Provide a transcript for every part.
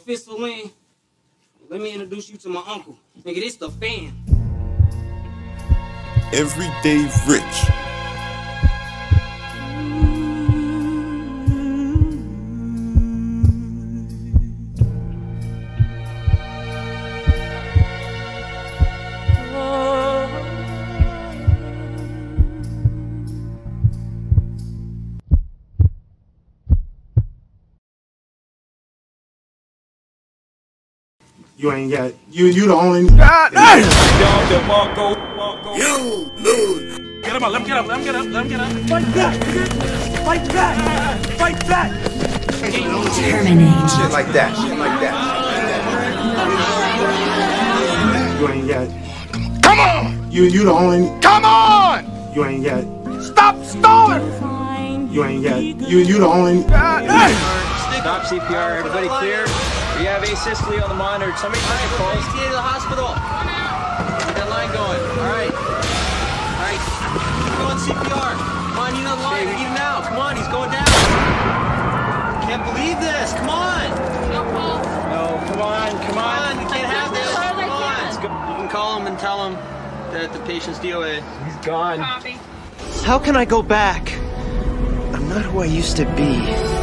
fistful in. Let me introduce you to my uncle. Nigga, this the fan. Everyday Rich. You ain't got you the only God damn! You lose. Get him up, let him get up, let him get up, let him get up. Fight back! Fight back! Fight back! Terminate. Shit like that. Shit like that. you ain't got Come on! you the only Come on! you ain't got Stop stalling! you ain't got you the only God damn! Stop CPR, everybody clear? We have asystole on the monitor. Somebody take a call. Stay to the hospital. Get that line going. Alright. Alright. Go on CPR. Come on, you know the line. We need him now. Come on, he's going down. Can't believe this. Come on. No, come on. Come on. We can't have this. Come on. Let's go. You can call him and tell him that the patient's DOA. He's gone. Copy. How can I go back? I'm not who I used to be.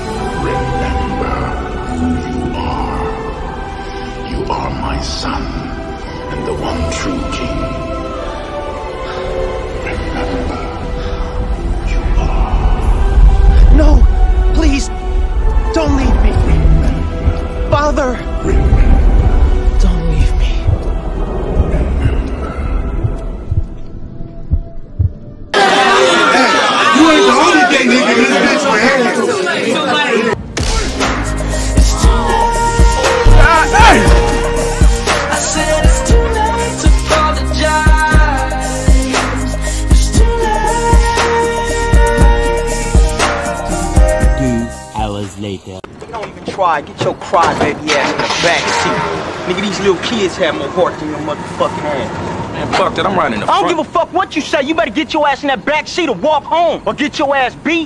You are my son, and the one true king. Remember, you are. No! Please! Don't leave me! Father! Don't leave me. you ain't the only thing nigga this bitch for hands. God damn! Later. Don't even try. Get your crybaby ass in the back seat. Nigga, these little kids have more heart than your motherfucking ass. Man, fuck that, I'm riding in the I front. don't give a fuck what you say. You better get your ass in that back seat or walk home. Or get your ass beat.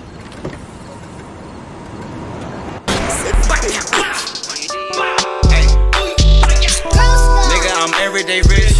Nigga, I'm everyday rich.